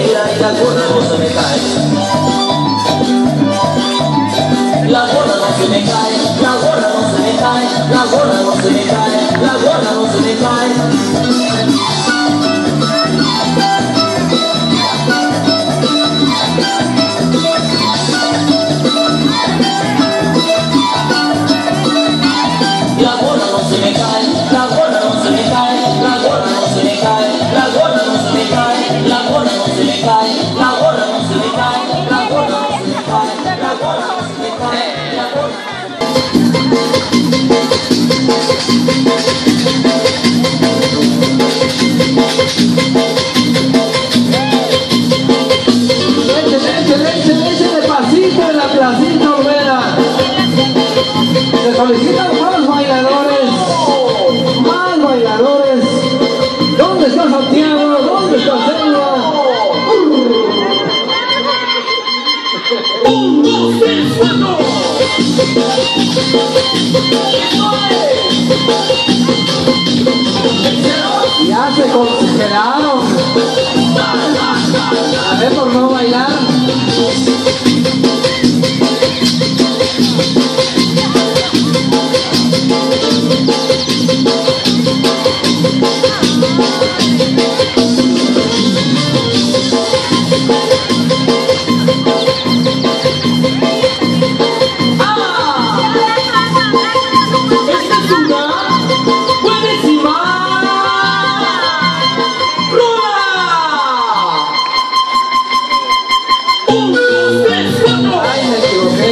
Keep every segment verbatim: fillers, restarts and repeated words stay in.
negra y la gorra no se me cae. La gorra no se me cae, la gorra no se me cae, la gorra no se me cae, la gorra no se me cae. La gorra no se me cae, la gorra no se me cae, la gorra no se me cae, la gorra no se me cae, la gorra no se me cae, la gorra no se me cae, la gorra no se me cae, la gorra no se me cae, la gorra. Leche, leche, leche, leche de pasito en la placita Olvera. Se solicitan más bailadores, más bailadores. ¿Dónde está Santiago? ¿Dónde está Selva? Un, dos, tres, cuatro. Ya se consideraron. A ver, por no bailar. Ay, me equivoqué.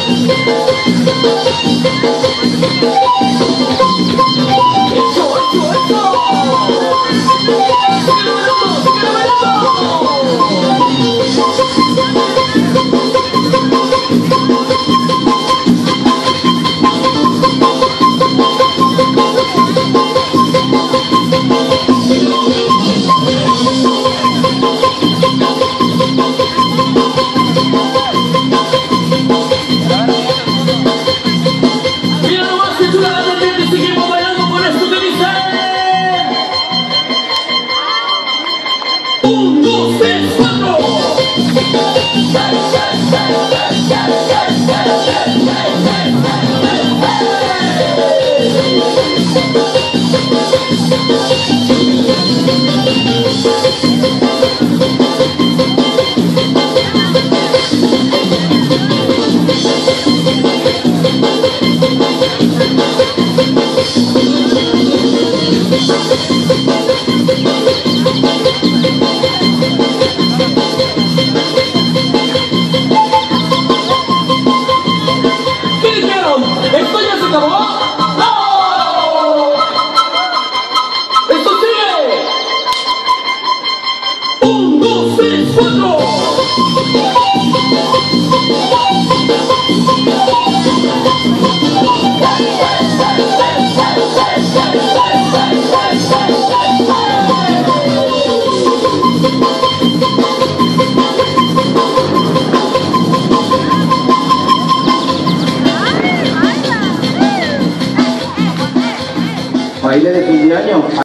Seguimos bailando con esto que dice. Un, dos, tres, cuatro. ¿Qué dijeron? ¿Esto ya se acabó? ¡No! ¡Esto sigue! Un, dos, tres, cuatro. Baile de fin de año.